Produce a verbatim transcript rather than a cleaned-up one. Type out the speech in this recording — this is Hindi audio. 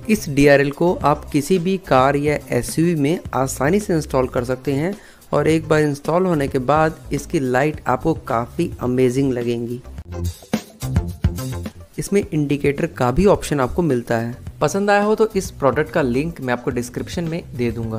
इस डी आर एल को आप किसी भी कार या एस यू वी में आसानी से इंस्टॉल कर सकते हैं और एक बार इंस्टॉल होने के बाद इसकी लाइट आपको काफ़ी अमेजिंग लगेंगी। इसमें इंडिकेटर का भी ऑप्शन आपको मिलता है। पसंद आया हो तो इस प्रोडक्ट का लिंक मैं आपको डिस्क्रिप्शन में दे दूंगा।